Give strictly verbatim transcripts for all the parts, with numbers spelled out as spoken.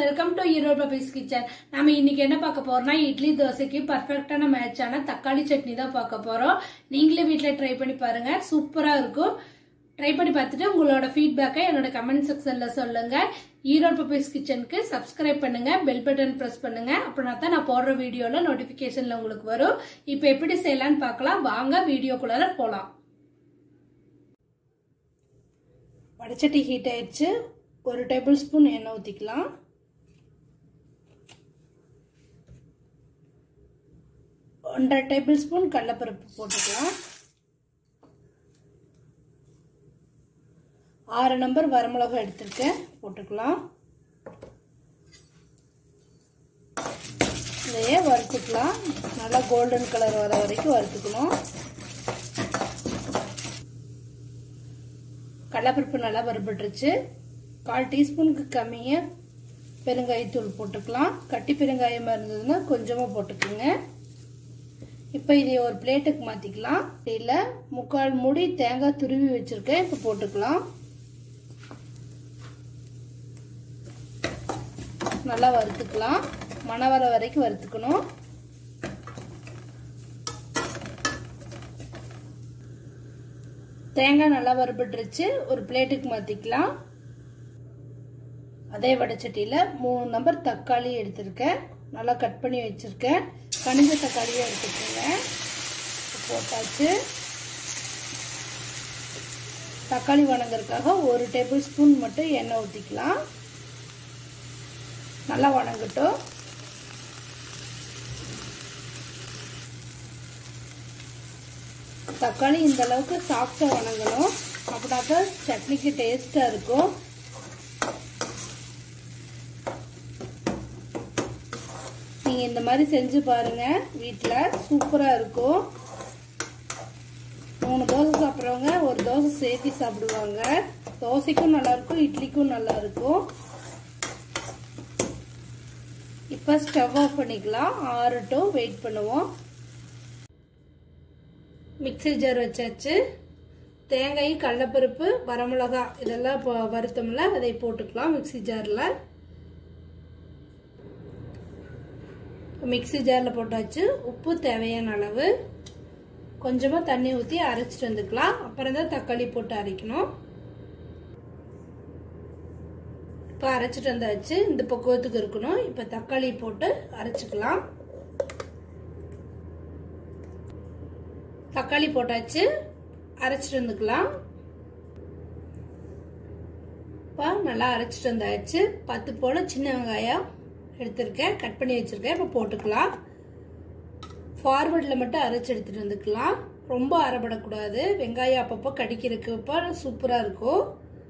welcome to Europe Papi's Kitchen. நாம இன்னைக்கு என்ன பார்க்க போறோம்னா இட்லி தோசைக்கு பெர்ஃபெக்ட்டான மேட்சான தக்காளி சட்னி தான் பார்க்க போறோம். நீங்களே வீட்ல ட்ரை பண்ணி பாருங்க, சூப்பரா இருக்கும். ட்ரை பண்ணி பார்த்துட்டு உங்களோட ஃபீட்பேக்கை என்னோட கமெண்ட் செக்ஷன்ல சொல்லுங்க. ஈரோடு பப்பீஸ் கிச்சனுக்கு சப்ஸ்கிரைப் பண்ணுங்க, பெல் பட்டன் பிரஸ் பண்ணுங்க. அப்படின்னா தான் நான் போடுற வீடியோல நோட்டிபிகேஷன்ல உங்களுக்கு வரும். இப்போ எப்படி செய்யலாம்னு பார்க்கலாம், வாங்க வீடியோக்குள்ள போலாம். வடச்சட்டி ஹீட் ஆயிடுச்சு. ஒரு டேபிள் ஸ்பூன் எண்ணெய் ஊற்றிக்கலாம். ஒன்றரை டேபிள் ஸ்பூன் கடலைப்பருப்பு போட்டுக்கலாம். ஆறு நம்பர் வரமிளகாய் எடுத்துருக்கேன், போட்டுக்கலாம். இதையே வறுத்துக்கலாம். நல்லா கோல்டன் கலர் வர வரைக்கும் வறுத்துக்கணும். கடலைப்பருப்பு நல்லா வறுபட்டுருச்சு. கால் டீஸ்பூனுக்கு கம்மியாக பெருங்காயத்தூள் போட்டுக்கலாம். கட்டி பெருங்காயமாக இருந்ததுன்னா கொஞ்சமாக போட்டுக்கோங்க. இப்போ இதை ஒரு பிளேட்டுக்கு மாற்றிக்கலாம். இதில் முக்கால் மூடி தேங்காய் துருவி வச்சுருக்கேன், இப்போ போட்டுக்கலாம். நல்லா வறுத்துக்கலாம். மணம் வர வரைக்கும் வறுத்துக்கணும். தேங்காய் நல்லா வறுபட்டுருச்சு. ஒரு பிளேட்டுக்கு மாற்றிக்கலாம். அதே வடைச்சட்டியில் மூணு நம்பர் தக்காளி எடுத்திருக்கேன், நல்லா கட் பண்ணி வச்சுருக்கேன். கனிஞ்ச தக்காளியாக எடுத்துக்கோங்க. போட்டாச்சு. தக்காளி வணங்குறதுக்காக ஒரு டேபிள் ஸ்பூன் மட்டும் எண்ணெய் ஊற்றிக்கலாம். நல்லா வணங்கட்டும். தக்காளி இந்த அளவுக்கு சாஃப்டாக வணங்கணும், அப்படின்னாதான் சட்னிக்கு டேஸ்டாக இருக்கும். நீங்கள் இந்த மாதிரி செஞ்சு பாருங்க, வீட்டில் சூப்பராக இருக்கும். மூணு தோசை சாப்பிட்றவங்க ஒரு தோசை சேர்த்து சாப்பிடுவாங்க. தோசைக்கும் நல்லாயிருக்கும், இட்லிக்கும் நல்லாயிருக்கும். இப்போ ஸ்டவ் ஆஃப் பண்ணிக்கலாம். ஆறட்டும், வெயிட் பண்ணுவோம். மிக்ஸி ஜார் வச்சாச்சு. தேங்காய், கடலைப்பருப்பு, வரமிளகாய் இதெல்லாம் இப்போ வறுத்தோம்ல, அதை போட்டுக்கலாம் மிக்ஸி ஜாரில். மிக்ஸி ஜாரில் போட்டாச்சு. உப்பு தேவையான அளவு, கொஞ்சமாக தண்ணி ஊற்றி அரைச்சிட்டு வந்துக்கலாம். அப்புறம் தான் தக்காளி போட்டு அரைக்கணும். இப்போ அரைச்சிட்டு வந்தாச்சு. இந்த பக்குவத்துக்கு இருக்கணும். இப்போ தக்காளி போட்டு அரைச்சிக்கலாம். தக்காளி போட்டாச்சு, அரைச்சிட்டு வந்துக்கலாம். இப்போ நல்லா அரைச்சிட்டு வந்தாச்சு. பத்து போல சின்ன வெங்காயம் எடுத்திருக்கேன், கட் பண்ணி வச்சிருக்கேன். இப்போ போட்டுக்கலாம். ஃபார்வர்டில் மட்டும் அரைச்சி எடுத்துட்டு வந்துக்கலாம். ரொம்ப அரைப்படக்கூடாது. வெங்காயம் அப்பப்போ கடிக்கிறதுக்கு சூப்பராக இருக்கும்.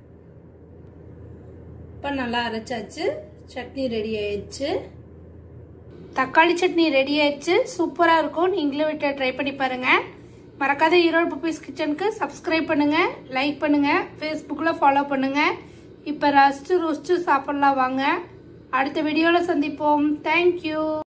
இப்போ நல்லா அரைச்சாச்சு. சட்னி ரெடி ஆயிடுச்சு. தக்காளி சட்னி ரெடி ஆயிடுச்சு. சூப்பராக இருக்கும். நீங்களும் வீட்டில் ட்ரை பண்ணி பாருங்க. மறக்காத ஈரோடு பப்பீஸ் கிச்சனுக்கு சப்ஸ்கிரைப் பண்ணுங்க, லைக் பண்ணுங்க, ஃபேஸ்புக்கில் ஃபாலோ பண்ணுங்க. இப்போ ரசிச்சு ருசிச்சு சாப்பிடலாம் வாங்க. அடுத்த வீடியோவில் சந்திப்போம். தேங்க்யூ.